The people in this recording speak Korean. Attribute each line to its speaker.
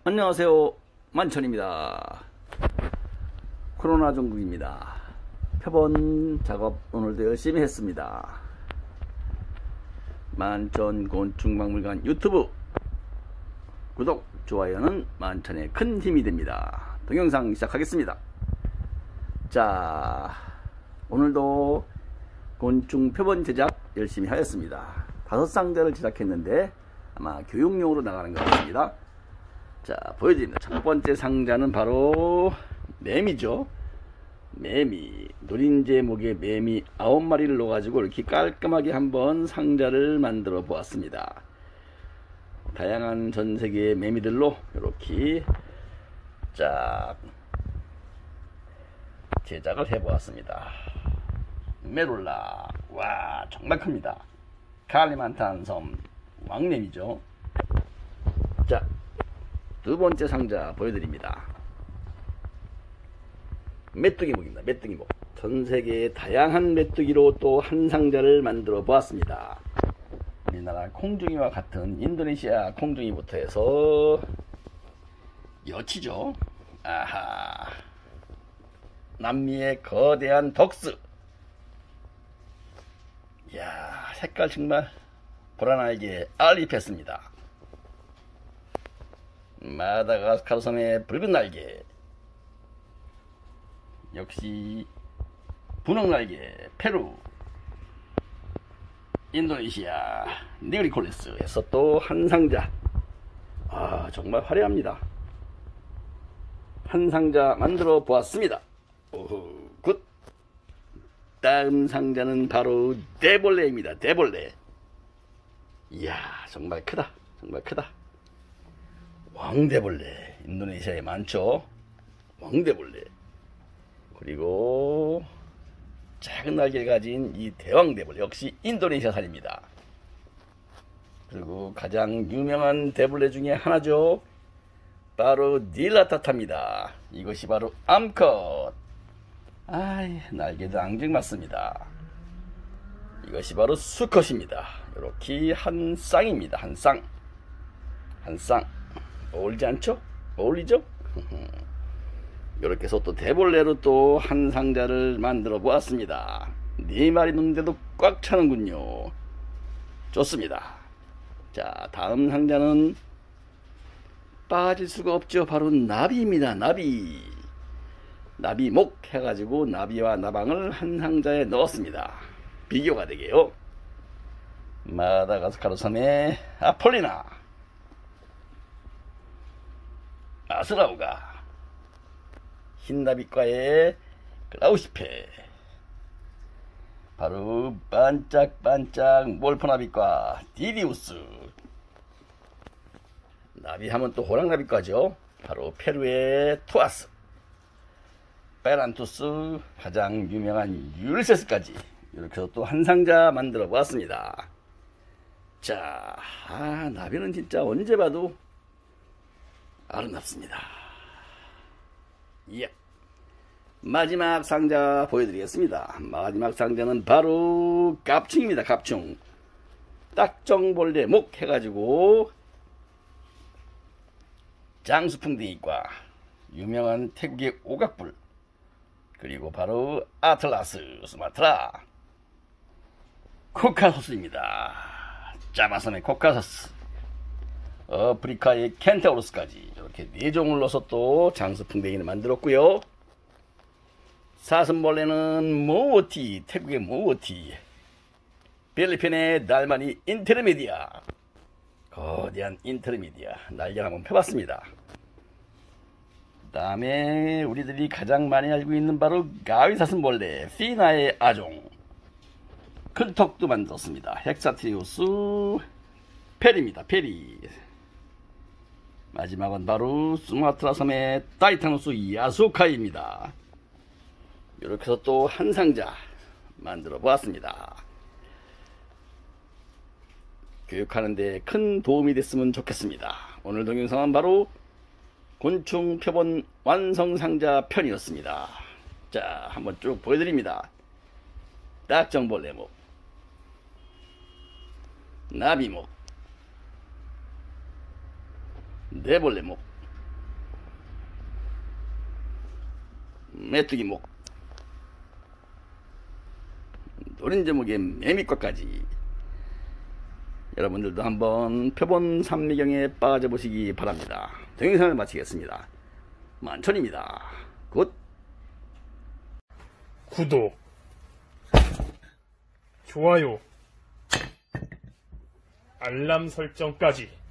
Speaker 1: 안녕하세요, 만천입니다. 코로나 종국입니다. 표본 작업 오늘도 열심히 했습니다. 만천 곤충박물관 유튜브 구독, 좋아요는 만천의 큰 힘이 됩니다. 동영상 시작하겠습니다. 자, 오늘도 곤충 표본 제작 열심히 하였습니다. 5상자를 제작했는데 아마 교육용으로 나가는 것 같습니다. 자, 보여드립니다. 첫 번째 상자는 바로 매미죠. 매미, 노린재 목에 매미 9마리를 넣어가지고 이렇게 깔끔하게 한번 상자를 만들어 보았습니다. 다양한 전 세계의 매미들로 이렇게 쫙 제작을 해 보았습니다. 메롤라, 와, 정말 큽니다. 칼리만탄 섬 왕매미죠. 자, 두 번째 상자 보여드립니다. 메뚜기목입니다. 메뚜기목. 전세계의 다양한 메뚜기로 또 한 상자를 만들어 보았습니다. 우리나라 콩둥이와 같은 인도네시아 콩둥이부터 해서 여치죠. 아하, 남미의 거대한 덕스. 이야, 색깔 정말 보라날개 알리페스입니다. 마다가스카르 섬의 붉은 날개, 역시 분홍 날개 페루, 인도네시아 니그리콜레스에서 또 한 상자. 아, 정말 화려합니다. 한 상자 만들어 보았습니다. 오호, 굿. 다음 상자는 바로 대벌레입니다. 대벌레. 이야, 정말 크다. 정말 크다. 왕대벌레, 인도네시아에 많죠. 왕대벌레. 그리고 작은 날개를 가진 이 대왕대벌레, 역시 인도네시아산입니다. 그리고 가장 유명한 대벌레 중에 하나죠. 바로 닐라타타입니다. 이것이 바로 암컷. 아이, 날개도 앙증맞습니다. 이것이 바로 수컷입니다. 이렇게 한 쌍입니다. 한 쌍. 한 쌍. 어울리지 않죠? 어울리죠? 이렇게 해서 또 대벌레로 또 한 상자를 만들어 보았습니다. 4마리 넣는데도 꽉 차는군요. 좋습니다. 자, 다음 상자는 빠질 수가 없죠. 바로 나비입니다. 나비. 나비목 해가지고 나비와 나방을 한 상자에 넣었습니다. 비교가 되게요. 마다가스카르 섬의 아폴리나, 아스라우가, 흰나비과의 클라우시페, 바로 반짝반짝 몰포나비과 디디우스. 나비하면 또 호랑나비과죠. 바로 페루의 투아스, 베란투스, 가장 유명한 율세스까지 이렇게 해서 또 한 상자 만들어 보았습니다. 자, 나비는 진짜 언제 봐도 아름답습니다. 예. 마지막 상자 보여드리겠습니다. 마지막 상자는 바로 갑충입니다. 갑충. 딱정벌레 목 해가지고 장수풍뎅이과, 유명한 태국의 오각불, 그리고 바로 아틀라스 수마트라 코카소스입니다. 자바섬의 코카소스, 아프리카의 켄타우로스까지 이렇게 4종을 넣어서 또 장수풍뎅이를 만들었고요. 사슴벌레는 모오티, 태국의 모오티, 필리핀의 달마니 인테르미디아, 거대한 인테르미디아 날개를 한번 펴봤습니다. 그 다음에 우리들이 가장 많이 알고 있는 바로 가위사슴벌레 피나의 아종, 큰 턱도 만들었습니다. 헥사트리우스 페리입니다. 페리. 마지막은 바로 수마트라 섬의 타이타노스 야수카이입니다. 이렇게 해서 또 한 상자 만들어 보았습니다. 교육하는데 큰 도움이 됐으면 좋겠습니다. 오늘 동영상은 바로 곤충 표본 완성 상자 편이었습니다. 자, 한번 쭉 보여드립니다. 딱정벌레목, 나비목, 네벌레목, 메뚜기목, 노린재목의 매미과까지 여러분들도 한번 표본 삼미경에 빠져보시기 바랍니다. 동영상을 마치겠습니다. 만천입니다. 굿!
Speaker 2: 구독, 좋아요, 알람 설정까지